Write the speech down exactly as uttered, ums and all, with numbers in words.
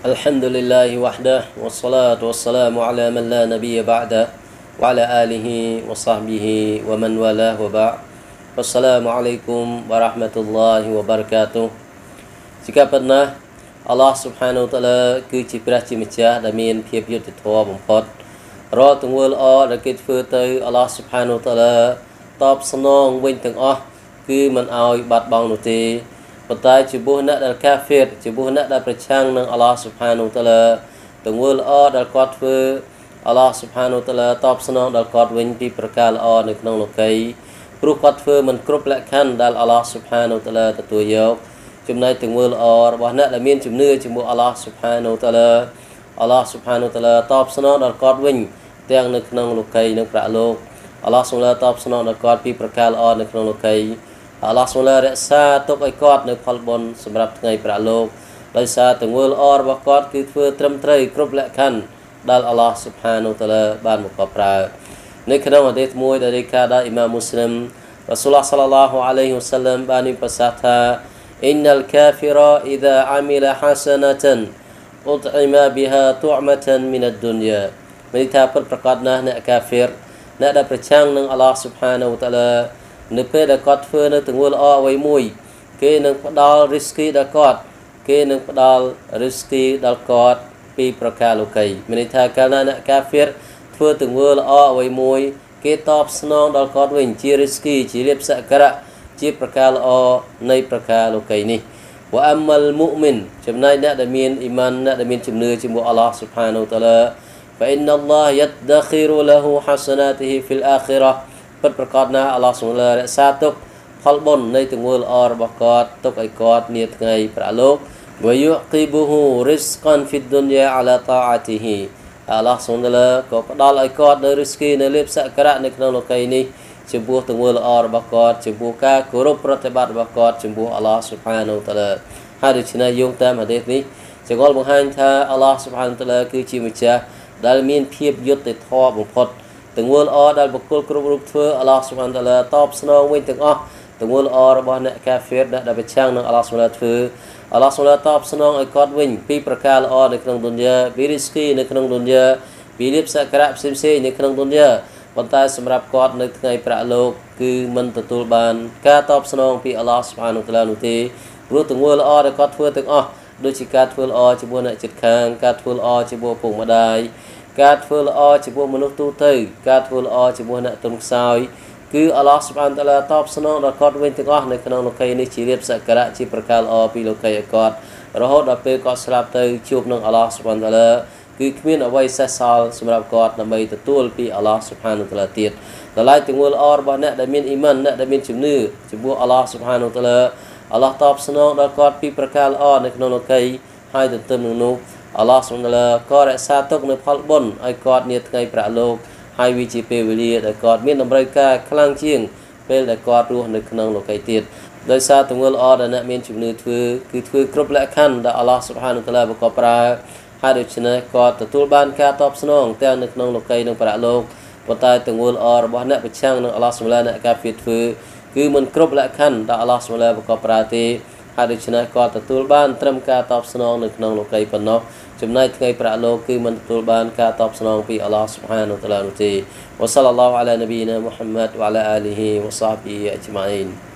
الحمد لله وحده والصلاة والسلام على من لا نبي بعده وعلى آله وصحبه ومن والاه وبعد السلام عليكم ورحمة الله وبركاته ជាការពិតណាស់ Allah Subhanahu wa Ta'ala គឺជាព្រះជាម្ចាស់ដែលមានភាពយុត្តិធម៌បំផុតរាល់ទង្វើល្អដែលគេធ្វើទៅ Allah Subhanahu wa Ta'ala តបស្នងវិញទាំងអស់គឺមិនឲ្យបាត់បង់នោះទេ ប៉ុន្តែចំពោះអ្នកដែលកាហ្វេរចំពោះអ្នកដែលប្រឆាំងនឹង Allah Subhanahu wa Ta'ala ទង្វើល្អដែលគាត់ធ្វើ Allah Subhanahu wa Ta'ala តបស្នងដល់គាត់វិញពីប្រការល្អនៅក្នុងលោកីព្រោះគាត់ធ្វើមិនគ្រប់លក្ខខណ្ឌដែល Allah Subhanahu wa Ta'ala ទទួលយកចំណែកទង្វើល្អរបស់អ្នកដែលមានជំនឿជាមួយ Allah Subhanahu wa Ta'ala Allah Subhanahu wa Ta'ala តបស្នងដល់គាត់វិញទាំងនៅក្នុងលោកីនិងប្រាក់លោក Allah Subhanahu wa Ta'ala តបស្នងដល់គាត់ពីប្រការល្អនៅក្នុងលោកី Allah Subhanahu wa Ta'ala រក្សាទុកឲ្យគាត់នៅផលបុណ្យសម្រាប់ថ្ងៃប្រាក់លោកដោយសារទង្វើល្អរបស់គាត់គឺធ្វើត្រឹមត្រូវគ្រប់លក្ខខណ្ឌដែល Allah Subhanahu wa Ta'ala បានបង្កប់ប្រើនៅក្នុងហាឌីសមួយដែលរាយការណ៍ដោយអ៊ីម៉ាមមូស្លីម Rasulullah sallallahu alaihi wasallam បានមានប្រសាសន៍ថា Innal kafira idha amila hasanatan ut'ima biha tu'matan min ad-dunya មានថាពិតប្រាកដណាស់អ្នកកាហ្វេរអ្នកដែលប្រឆាំងនឹង Allah Subhanahu wa Ta'ala នៅពេលដែលគាត់ធ្វើនៅទង្វើល្អអ្វីមួយគេនឹងផ្ដល់ risky ដល់គាត់គេនឹងផ្ដល់ risky ដល់គាត់ពីប្រការលោកីមានន័យថាកាលណាអ្នកកាហ្វេរធ្វើទង្វើល្អអ្វីមួយគេតបស្នងដល់គាត់វិញជា risky ជាលៀបសក្ការៈជាប្រការល្អនៃប្រការលោកីនេះ wa ammal mu'min ចំណែកអ្នកដែលមានអ៊ីម៉ានអ្នកដែលមានជំនឿជាមួយ Allah Subhanahu wa Ta'ala fa inna Allah yadakhiru lahu hasanatihi fil akhirah ពិតប្រាកដណាស់ Allah Subhanahu wa Ta'ala រក្សាទុកផលបុណ្យនៃទង្វើល្អរបស់គាត់ទុកឲ្យគាត់នាថ្ងៃប្រាក់លោក wa yuqibuhu rizqan fid dunya ala ta'atihi Allah Subhanahu wa Ta'ala ក៏ផ្ដល់ឲ្យគាត់នៅ risky នៅលៀបសក្ការៈនៅក្នុងលោកីនេះចំពោះទង្វើល្អរបស់គាត់ចំពោះការគោរពប្រតិបត្តិរបស់គាត់ចំពោះ Allah Subhanahu wa Ta'ala ហើយដូច្នេះយោងតាមហាឌីសនេះចង្អុលបង្ហាញថា Allah Subhanahu wa Ta'ala គឺជាម្ចាស់ដែលមានភាពយុត្តិធម៌បំផុត ទង្វើល្អដែលបុគ្គលគ្រប់រូបធ្វើ Allah Subhanahu wa Ta'ala តបស្នងវិញទាំងអស់ទង្វើល្អរបស់អ្នកកាហ្វេរដែលប្រឆាំងនឹង Allah Subhanahu wa Ta'ala ធ្វើ Allah Subhanahu wa Ta'ala តបស្នងឲ្យគាត់វិញពីប្រការល្អនៅក្នុងឌុនយ៉ាពីរីស្គីនៅក្នុងឌុនយ៉ាពីលៀបសក្ការៈផ្សេងៗនៅក្នុងឌុនយ៉ាប៉ុន្តែសម្រាប់គាត់នៅថ្ងៃប្រាក់លោកគឺមិនទទួលបានការតបស្នងពី Allah Subhanahu wa Ta'ala នោះទេព្រោះទង្វើល្អដែលគាត់ធ្វើទាំងអស់ដូចជាការធ្វើល្អជាមួយអ្នកជិតខាងការធ្វើល្អជាមួយពុកម្ដាយ ការធ្វើល្អជាមួយមនុស្សទូទៅការធ្វើល្អជាមួយអ្នកទុនខ្សោយគឺ Allah Subhanahu wa Ta'ala តបស្នងដល់គាត់វិញទាំងអស់នៅក្នុងលោកីនេះជាលៀបសក្ការៈជាប្រការល្អពីលោកីឲ្យគាត់រហូតដល់ពេលគាត់ស្លាប់ទៅជួបនឹង Allah Subhanahu wa Ta'ala គឺគ្មានអ្វីសេសសល់សម្រាប់គាត់ដើម្បីទទួលពី Allah Subhanahu wa Ta'ala ទៀតដល់ឡែកទង្វើល្អរបស់អ្នកដែលមានអ៊ីម៉ានអ្នកដែលមានជំនឿចំពោះ Allah Subhanahu wa Ta'ala Allah តបស្នងដល់គាត់ពីប្រការល្អនៅក្នុងលោកីហើយទន្ទឹមនឹងនោះ Allah Subhanahu wa Ta'ala ក៏រក្សាទុកនៅផលបុណ្យឲ្យគាត់នាថ្ងៃប្រាក់លោកហើយវាជាពេលវេលាដែលគាត់មានតម្រូវការខ្លាំងជាងពេលដែលគាត់រស់នៅក្នុងលោកីទៀតដោយសារទង្វើល្អដែលអ្នកមានជំនឿធ្វើគឺធ្វើគ្រប់លក្ខខណ្ឌដែល Allah Subhanahu wa Ta'ala បង្កប់ប្រើហើយដូច្នេះគាត់ទទួលបានការតបស្នងទាំងនៅក្នុងលោកីនិងប្រាក់លោកប៉ុន្តែទង្វើល្អរបស់អ្នកប្រឆាំងនឹង Allah Subhanahu wa Ta'ala អ្នកកាហ្វេរធ្វើគឺមិនគ្រប់លក្ខខណ្ឌដែល Allah Subhanahu wa Ta'ala បង្កប់ប្រើទេហើយដូច្នេះគាត់ទទួលបានត្រឹមការតបស្នងនៅក្នុងលោកីប៉ុណ្ណោះចំណែកថ្ងៃប្រាក់លោកគឺមិនទទួលបានការតបស្នងពី Allah Subhanahu wa Ta'ala នោះទេ wa sallallahu ala nabiyyina Muhammad wa ala alihi wa sahbihi ajma'in